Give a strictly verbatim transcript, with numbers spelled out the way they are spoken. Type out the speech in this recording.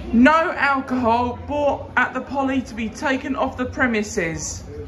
No alcohol bought at the Poly to be taken off the premises.